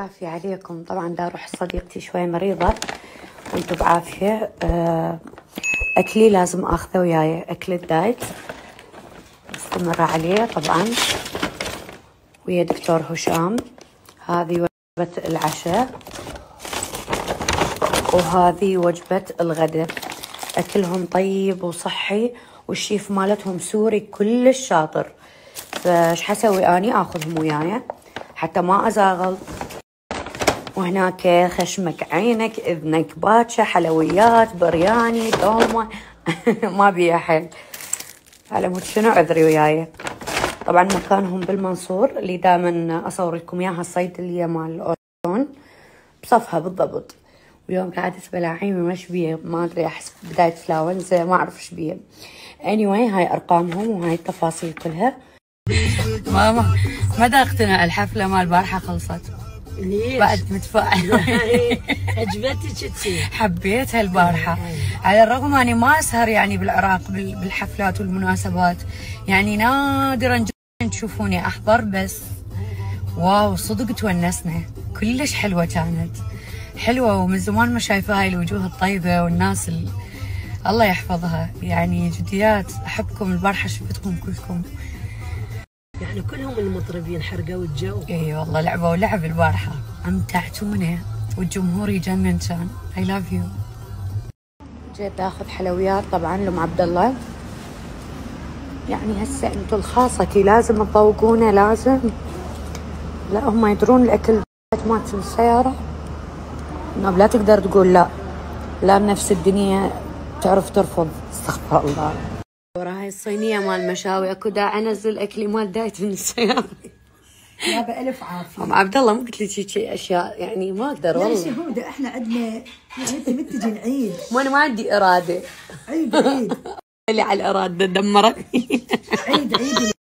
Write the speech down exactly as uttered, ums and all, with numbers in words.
عافية عليكم. طبعا دا اروح صديقتي شوي مريضة وانتم بعافية. اكلي لازم اخذه وياي، اكل الدايت استمر عليه طبعا ويا دكتور هشام. هذه وجبة العشاء وهذه وجبة الغداء. اكلهم طيب وصحي والشيف مالتهم سوري كلش شاطر. فايش حسوي اني؟ اخذهم وياي حتى ما ازاغل. وهناك خشمك عينك اذنك باتشا، حلويات، برياني، دولمة ما بيها حل. على مود شنو عذري وياي. طبعا مكانهم بالمنصور اللي دائما اصور لكم اياها، الصيدلية مال الاورتون بصفها بالضبط. واليوم قاعدة بلاعيمي مش بيه، ما ادري، احس بداية فلاونزا ما اعرف ايش بيه. anyway هاي ارقامهم وهاي التفاصيل كلها. ماما ما دا اقتنع الحفلة مال البارحة خلصت. ليش؟ بعد متفائل. عجبتك تصير؟ حبيتها البارحة على الرغم اني ما اسهر يعني بالعراق بالحفلات والمناسبات، يعني نادرا جدا تشوفوني احضر، بس واو صدق تونسنا كلش. حلوة كانت حلوة ومن زمان ما شايفة هاي الوجوه الطيبة والناس ال... الله يحفظها. يعني جديات احبكم. البارحة شفتكم كلكم يعني كلهم المطربين حرقوا الجو. اي والله لعبوا ولعب البارحة، امتعتونا والجمهور يجنن كان. اي لاف يو. جيت اخذ حلويات طبعا لام عبد الله. يعني هسه انتم الخاصتي لازم تطوقونا، لازم. لا هم يدرون الاكل مالت السيارة انه لا تقدر تقول لا، لا بنفس الدنيا تعرف ترفض. استغفر الله. ورا هاي الصينية مال مشاوي اكو داعي انزل اكلي مال دايت من السيارة. يا بألف عافية. ام عبد الله مو قلت لك شي اشياء يعني ما اقدر والله. يا شهودة احنا عندنا يعني انت متجي نعيد. ما انا ما عندي اراده. عيد عيد اللي على الاراده دمرتني. عيد عيد